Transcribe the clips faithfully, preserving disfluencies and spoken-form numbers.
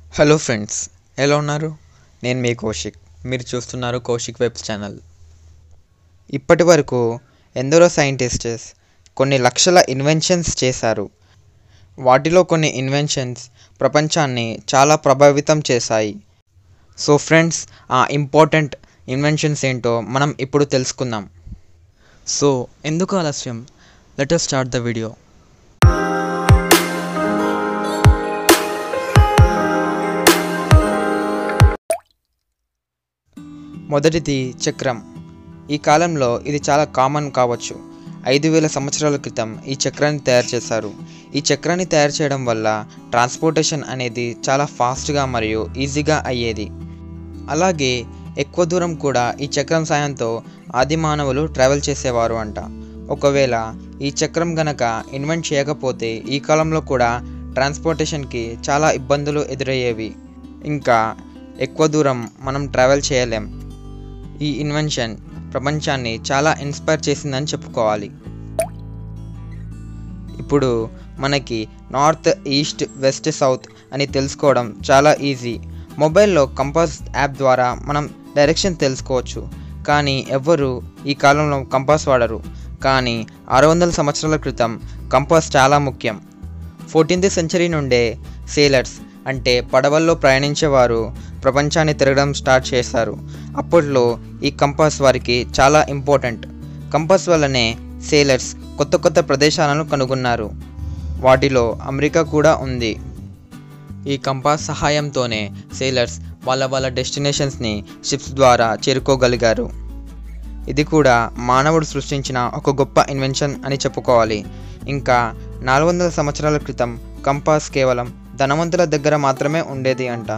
Hello friends, ఎలా ఉన్నారు? నేను మీ కౌశిక్. మీరు చూస్తున్నారు కౌశిక్ వెబ్స్ ఛానల్. ఇప్పటి వరకు ఎందరో సైంటిస్ట్స్ కొన్ని లక్షల ఇన్వెన్షన్స్ చేశారు. వాటిలో కొన్ని ఇన్వెన్షన్స్ ప్రపంచాన్ని చాలా ప్రభావితం చేశాయి. సో ఫ్రెండ్స్, ఆ ఇంపార్టెంట్ ఇన్వెన్షన్స్ ఏంటో మనం ఇప్పుడు తెలుసుకుందాం. సో ఎందుకు ఆలస్యం? Let us start the video. మొదటిది చక్రం. ఈ కాలంలో ఇది చాలా కామన్ కావచ్చు. ఐదు వేల సంవత్సరాల క్రితం ఈ చక్రాన్ని తయారు చేశారు. ఈ చక్రాన్ని తయారు చేయడం వల్ల ట్రాన్స్పోర్టేషన్ అనేది చాలా ఫాస్ట్గా మరియు ఈజీగా అయ్యేది. అలాగే ఎక్కువ దూరం కూడా ఈ చక్రం సాయంతో ఆది మానవులు ట్రావెల్ చేసేవారు అంట. ఒకవేళ ఈ చక్రం గనక ఇన్వెంట్ చేయకపోతే ఈ కాలంలో కూడా ట్రాన్స్పోర్టేషన్కి చాలా ఇబ్బందులు ఎదురయ్యేవి. ఇంకా ఎక్కువ దూరం మనం ట్రావెల్ చేయలేం. ఈ ఇన్వెన్షన్ ప్రపంచాన్ని చాలా ఇన్స్పైర్ చేసిందని చెప్పుకోవాలి. ఇప్పుడు మనకి నార్త్, ఈస్ట్, వెస్ట్, సౌత్ అని తెలుసుకోవడం చాలా ఈజీ. మొబైల్లో కంపాస్ యాప్ ద్వారా మనం డైరెక్షన్ తెలుసుకోవచ్చు. కానీ ఎవ్వరు ఈ కాలంలో కంపాస్ వాడరు. కానీ ఆరు వందల సంవత్సరాల క్రితం కంపాస్ చాలా ముఖ్యం. ఫోర్టీన్త్ సెంచరీ నుండే సేలర్స్ అంటే పడవల్లో ప్రయాణించేవారు ప్రపంచాన్ని తిరగడం స్టార్ట్ చేశారు. అప్పట్లో ఈ కంపాస్ వారికి చాలా ఇంపార్టెంట్. కంపాస్ వల్లనే సేలర్స్ కొత్త కొత్త ప్రదేశాలను కనుగొన్నారు. వాటిలో అమెరికా కూడా ఉంది. ఈ కంపాస్ సహాయంతోనే సేలర్స్ వాళ్ళ వాళ్ళ డెస్టినేషన్స్ని షిప్స్ ద్వారా చేరుకోగలిగారు. ఇది కూడా మానవుడు సృష్టించిన ఒక గొప్ప ఇన్వెన్షన్ అని చెప్పుకోవాలి. ఇంకా నాలుగు వందల సంవత్సరాల క్రితం కంపాస్ కేవలం ధనవంతుల దగ్గర మాత్రమే ఉండేది అంట.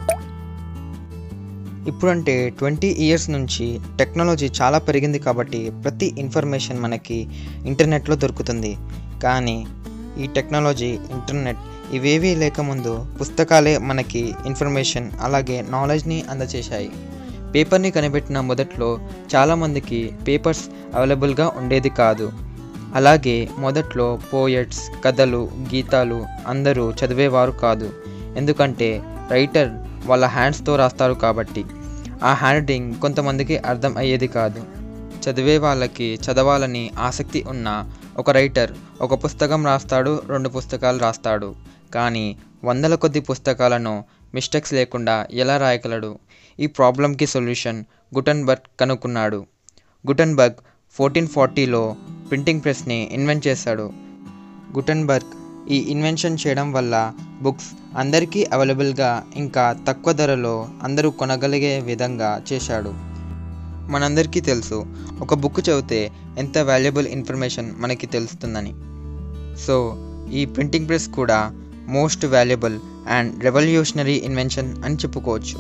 ఇప్పుడంటే ట్వంటీ ఇయర్స్ నుంచి టెక్నాలజీ చాలా పెరిగింది కాబట్టి ప్రతి ఇన్ఫర్మేషన్ మనకి ఇంటర్నెట్లో దొరుకుతుంది. కానీ ఈ టెక్నాలజీ, ఇంటర్నెట్ ఇవేవీ లేకముందు పుస్తకాలే మనకి ఇన్ఫర్మేషన్ అలాగే నాలెడ్జ్ని అందచేశాయి. పేపర్ని కనిపెట్టిన మొదట్లో చాలామందికి పేపర్స్ అవైలబుల్గా ఉండేది కాదు. అలాగే మొదట్లో పోయట్స్, కథలు, గీతాలు అందరూ చదివేవారు కాదు. ఎందుకంటే రైటర్ వాళ్ళ హ్యాండ్స్తో రాస్తారు కాబట్టి ఆ హ్యాండ్ రైటింగ్ కొంతమందికి అర్థం అయ్యేది కాదు. చదివే వాళ్ళకి చదవాలని ఆసక్తి ఉన్న ఒక రైటర్ ఒక పుస్తకం రాస్తాడు, రెండు పుస్తకాలు రాస్తాడు. కానీ వందల కొద్ది పుస్తకాలను మిస్టేక్స్ లేకుండా ఎలా రాయగలడు? ఈ ప్రాబ్లంకి సొల్యూషన్ గుటెన్బర్గ్ కనుక్కున్నాడు. గుటెన్బర్గ్ ఫోర్టీన్ ఫార్టీలో ప్రింటింగ్ ప్రెస్ని ఇన్వెంట్ చేశాడు. గుటెన్బర్గ్ ఈ ఇన్వెన్షన్ చేయడం వల్ల బుక్స్ అందరికీ అవైలబుల్గా ఇంకా తక్కువ ధరలో అందరూ కొనగలిగే విధంగా చేశాడు. మనందరికీ తెలుసు ఒక బుక్ చదివితే ఎంత వాల్యుబుల్ ఇన్ఫర్మేషన్ మనకి తెలుస్తుందని. సో ఈ ప్రింటింగ్ ప్రెస్ కూడా most valuable and revolutionary invention అని చెప్పుకోవచ్చు.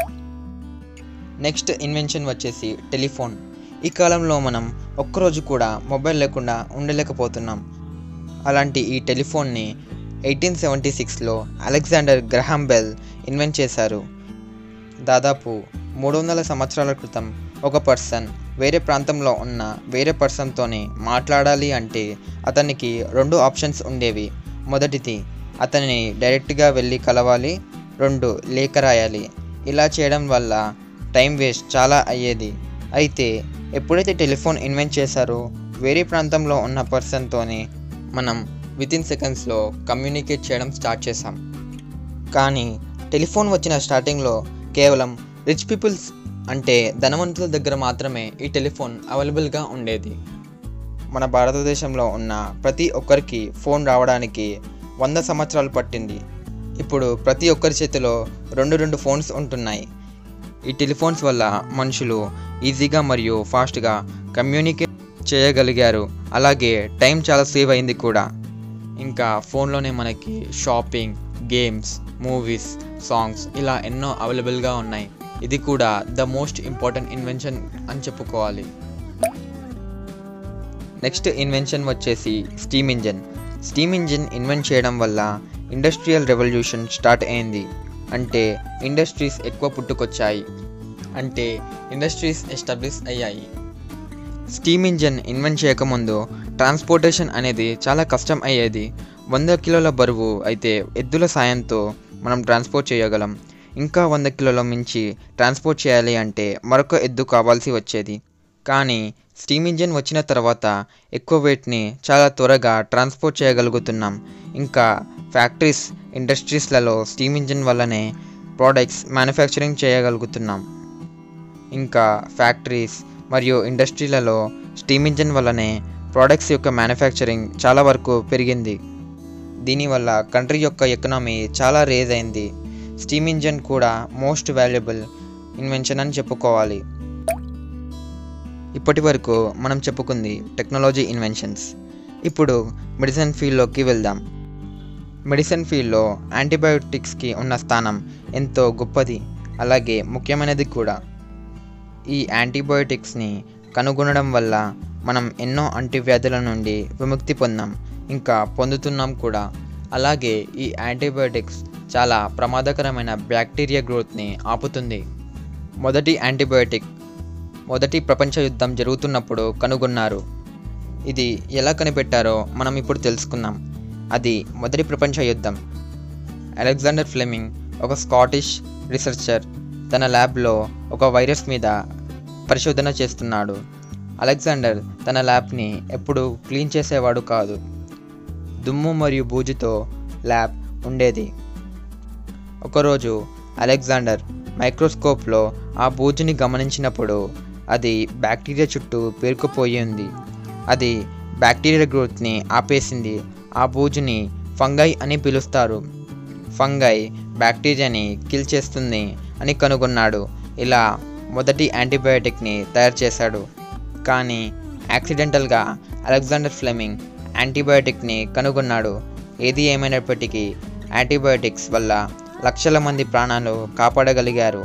నెక్స్ట్ ఇన్వెన్షన్ వచ్చేసి టెలిఫోన్. ఈ కాలంలో మనం ఒక్కరోజు కూడా మొబైల్ లేకుండా ఉండలేకపోతున్నాం. అలాంటి ఈ టెలిఫోన్ని ఎయిటీన్ సెవెంటీ సిక్స్లో అలెగ్జాండర్ గ్రహాం బెల్ ఇన్వెంట్ చేశారు. దాదాపు మూడు వందల సంవత్సరాల క్రితం ఒక పర్సన్ వేరే ప్రాంతంలో ఉన్న వేరే పర్సన్తోని మాట్లాడాలి అంటే అతనికి రెండు ఆప్షన్స్ ఉండేవి. మొదటిది అతన్ని డైరెక్ట్గా వెళ్ళి కలవాలి, రెండు లేఖ రాయాలి. ఇలా చేయడం వల్ల టైం వేస్ట్ చాలా అయ్యేది. అయితే ఎప్పుడైతే టెలిఫోన్ ఇన్వెంట్ చేశారో వేరే ప్రాంతంలో ఉన్న పర్సన్తోని మనం వితిన్ సెకండ్స్లో కమ్యూనికేట్ చేయడం స్టార్ట్ చేసాం. కానీ టెలిఫోన్ వచ్చిన స్టార్టింగ్లో కేవలం రిచ్ పీపుల్స్ అంటే ధనవంతుల దగ్గర మాత్రమే ఈ టెలిఫోన్ అవైలబుల్గా ఉండేది. మన భారతదేశంలో ఉన్న ప్రతి ఒక్కరికి ఫోన్ రావడానికి వంద సంవత్సరాలు పట్టింది. ఇప్పుడు ప్రతి ఒక్కరి చేతిలో రెండు రెండు ఫోన్స్ ఉంటున్నాయి. ఈ టెలిఫోన్స్ వల్ల మనుషులు ఈజీగా మరియు ఫాస్ట్గా కమ్యూనికేట్ చేయగలిగారు. అలాగే టైం చాలా సేవ్ అయింది కూడా. ఇంకా ఫోన్లోనే మనకి షాపింగ్, గేమ్స్, మూవీస్, సాంగ్స్ ఇలా ఎన్నో అవైలబుల్గా ఉన్నాయి. ఇది కూడా ద మోస్ట్ ఇంపార్టెంట్ ఇన్వెన్షన్ అని చెప్పుకోవాలి. నెక్స్ట్ ఇన్వెన్షన్ వచ్చేసి steam engine. Steam engine invent చేయడం వల్ల ఇండస్ట్రియల్ రెవల్యూషన్ స్టార్ట్ అయింది. అంటే ఇండస్ట్రీస్ ఎక్కువ పుట్టుకొచ్చాయి. అంటే ఇండస్ట్రీస్ ఎస్టాబ్లిష్ అయ్యాయి. స్టీమ్ ఇంజిన్ ఇన్వెంట్ చేయకముందు ట్రాన్స్పోర్టేషన్ అనేది చాలా కష్టం అయ్యేది. వంద కిలోల బరువు అయితే ఎద్దుల సాయంతో మనం ట్రాన్స్పోర్ట్ చేయగలం. ఇంకా వంద కిలోల మించి ట్రాన్స్పోర్ట్ చేయాలి అంటే మరొక ఎద్దు కావాల్సి వచ్చేది. కానీ స్టీమ్ ఇంజిన్ వచ్చిన తర్వాత ఎక్కువ వెయిట్ని చాలా త్వరగా ట్రాన్స్పోర్ట్ చేయగలుగుతున్నాం. ఇంకా ఫ్యాక్టరీస్, ఇండస్ట్రీస్లలో స్టీమ్ ఇంజిన్ వల్లనే ప్రోడక్ట్స్ మ్యానుఫ్యాక్చరింగ్ చేయగలుగుతున్నాం. ఇంకా ఫ్యాక్టరీస్ మరియు ఇండస్ట్రీలలో స్టీమ్ ఇంజిన్ వల్లనే ప్రోడక్ట్స్ యొక్క మ్యానుఫ్యాక్చరింగ్ చాలా వరకు పెరిగింది. దీనివల్ల కంట్రీ యొక్క ఎకనామీ చాలా రేజ్ అయింది. స్టీమ్ ఇంజిన్ కూడా మోస్ట్ వాల్యుబుల్ ఇన్వెన్షన్ అని చెప్పుకోవాలి. ఇప్పటి వరకు మనం చెప్పుకుంది టెక్నాలజీ ఇన్వెన్షన్స్. ఇప్పుడు మెడిసిన్ ఫీల్డ్లోకి వెళ్దాం. మెడిసిన్ ఫీల్డ్లో యాంటీబయోటిక్స్కి ఉన్న స్థానం ఎంతో గొప్పది, అలాగే ముఖ్యమైనది కూడా. ఈ యాంటీబయోటిక్స్ని కనుగొనడం వల్ల మనం ఎన్నో అంటువ్యాధుల నుండి విముక్తి పొందాం, ఇంకా పొందుతున్నాం కూడా. అలాగే ఈ యాంటీబయోటిక్స్ చాలా ప్రమాదకరమైన బ్యాక్టీరియా గ్రోత్ని ఆపుతుంది. మొదటి యాంటీబయోటిక్ మొదటి ప్రపంచ యుద్ధం జరుగుతున్నప్పుడు కనుగొన్నారు. ఇది ఎలా కనిపెట్టారో మనం ఇప్పుడు తెలుసుకుందాం. అది మొదటి ప్రపంచ యుద్ధం. అలెగ్జాండర్ ఫ్లెమింగ్, ఒక స్కాటిష్ రీసెర్చర్, తన ల్యాబ్లో ఒక వైరస్ మీద పరిశోధన చేస్తున్నాడు. అలెగ్జాండర్ తన ల్యాబ్ని ఎప్పుడూ క్లీన్ చేసేవాడు కాదు. దుమ్ము మరియు బూజుతో ల్యాబ్ ఉండేది. ఒకరోజు అలెగ్జాండర్ మైక్రోస్కోప్లో ఆ బూజుని గమనించినప్పుడు అది బ్యాక్టీరియా చుట్టూ పేరుకుపోయి ఉంది. అది బ్యాక్టీరియా గ్రోత్ని ఆపేసింది. ఆ బూజుని ఫంగై అని పిలుస్తారు. ఫంగై బ్యాక్టీరియాని కిల్ చేస్తుంది అని కనుగొన్నాడు. ఇలా మొదటి యాంటీబయాటిక్ని తయారు చేశాడు. కానీ యాక్సిడెంటల్గా అలెగ్జాండర్ ఫ్లెమింగ్ యాంటీబయాటిక్ని కనుగొన్నాడు. ఏది ఏమైనప్పటికీ యాంటీబయాటిక్స్ వల్ల లక్షల మంది ప్రాణాలు కాపాడగలిగారు.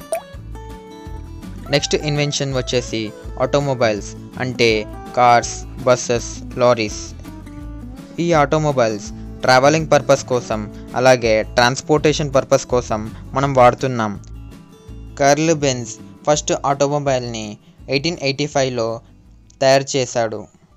నెక్స్ట్ ఇన్వెన్షన్ వచ్చేసి ఆటోమొబైల్స్, అంటే కార్స్, బస్సెస్, లారీస్. ఈ ఆటోమొబైల్స్ ట్రావెలింగ్ పర్పస్ కోసం, అలాగే ట్రాన్స్పోర్టేషన్ పర్పస్ కోసం మనం వాడుతున్నాం. కార్ల్ బెంజ్ ఫస్ట్ ఆటోమొబైల్ని ఎయిటీన్ ఎయిటీ ఫైవ్లో తయారు చేశాడు.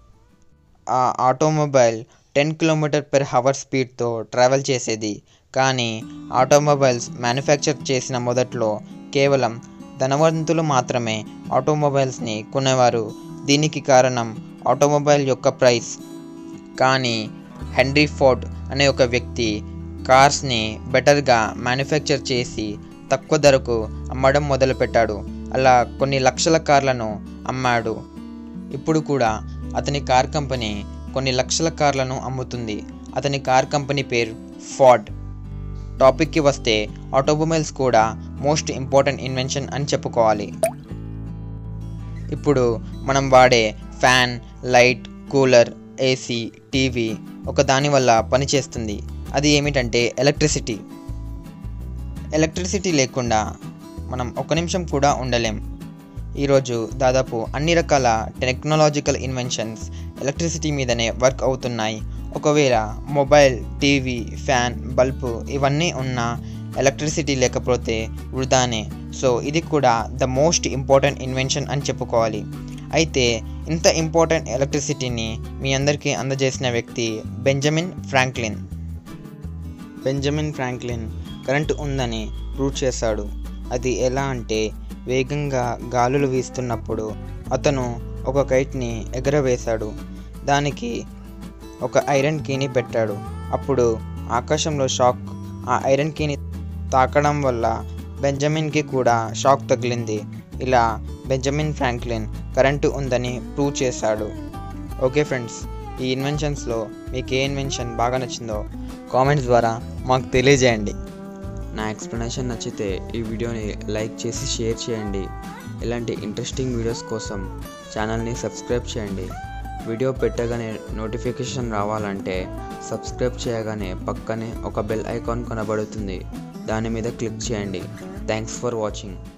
ఆ automobile ten kilometre per hour స్పీడ్తో ట్రావెల్ చేసేది. కానీ ఆటోమొబైల్స్ మ్యానుఫ్యాక్చర్ చేసిన మొదట్లో కేవలం ధనవంతులు మాత్రమే ఆటోమొబైల్స్ని కొనేవారు. దీనికి కారణం ఆటోమొబైల్ యొక్క ప్రైస్. కానీ హెన్రీ ఫోర్డ్ అనే ఒక వ్యక్తి కార్స్ని బెటర్గా మ్యానుఫ్యాక్చర్ చేసి తక్కువ ధరకు అమ్మడం మొదలుపెట్టాడు. అలా కొన్ని లక్షల కార్లను అమ్మాడు. ఇప్పుడు కూడా అతని కార్ కంపెనీ కొన్ని లక్షల కార్లను అమ్ముతుంది. అతని కార్ కంపెనీ పేరు ఫోర్డ్. టాపిక్కి వస్తే ఆటోమొబైల్స్ కూడా మోస్ట్ ఇంపార్టెంట్ ఇన్వెన్షన్ అని చెప్పుకోవాలి. ఇప్పుడు మనం వాడే fan, light, cooler, AC, TV ఒక దాని వల్ల పనిచేస్తుంది. అది ఏమిటంటే ఎలక్ట్రిసిటీ. ఎలక్ట్రిసిటీ లేకుండా మనం ఒక నిమిషం కూడా ఉండలేం. ఈరోజు దాదాపు అన్ని రకాల టెక్నాలజికల్ ఇన్వెన్షన్స్ ఎలక్ట్రిసిటీ మీదనే వర్క్ అవుతున్నాయి. ఒకవేళ మొబైల్, టీవీ, ఫ్యాన్, బల్బు ఇవన్నీ ఉన్నా ఎలక్ట్రిసిటీ లేకపోతే వృధానే. సో ఇది కూడా ద మోస్ట్ ఇంపార్టెంట్ ఇన్వెన్షన్ అని చెప్పుకోవాలి. అయితే ఇంత ఇంపార్టెంట్ ఎలక్ట్రిసిటీని మీ అందరికీ అందజేసిన వ్యక్తి Benjamin Franklin. Benjamin Franklin current ఉందని ప్రూవ్ చేశాడు. అది ఎలా అంటే, వేగంగా గాలులు వీస్తున్నప్పుడు అతను ఒక కైట్ని ఎగరవేశాడు. దానికి ఒక ఐరన్ కీని పెట్టాడు. అప్పుడు ఆకాశంలో షాక్ ఆ ఐరన్ కీని తాకడం వల్ల బెంజమిన్కి కూడా షాక్ తగిలింది. ఇలా బెంజమిన్ ఫ్రాంక్లిన్ కరెంటు ఉందని ప్రూవ్ చేశాడు. ఓకే ఫ్రెండ్స్, ఈ ఇన్వెన్షన్స్లో మీకు ఏ ఇన్వెన్షన్ బాగా నచ్చిందో కామెంట్స్ ద్వారా మాకు తెలియజేయండి. నా ఎక్స్ప్లెనేషన్ నచ్చితే ఈ వీడియోని లైక్ చేసి షేర్ చేయండి. ఇలాంటి ఇంట్రెస్టింగ్ వీడియోస్ కోసం ఛానల్ని సబ్స్క్రైబ్ చేయండి. వీడియో పెట్టగానే నోటిఫికేషన్ రావాలంటే సబ్స్క్రైబ్ చేయగానే పక్కనే ఒక బెల్ ఐకాన్ కనబడుతుంది. దాని మీద క్లిక్ చేయండి. Thanks for watching.